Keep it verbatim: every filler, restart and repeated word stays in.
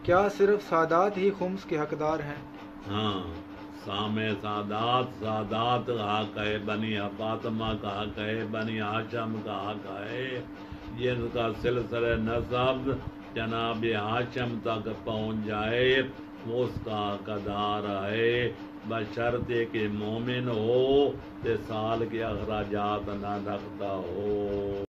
क्या सिर्फ सादात ही खुम्स के हकदार हैं? हाँ, सामे सादात, सादात का हक है, बनी फातिमा का हक है, बनी हाशम का हक है, जिनका सिलसिले नसब जनाब हाशम तक पहुँच जाए वो उसका हकदार है, बशर्ते कि मोमिन हो ते साल के अखराजात न रखता हो।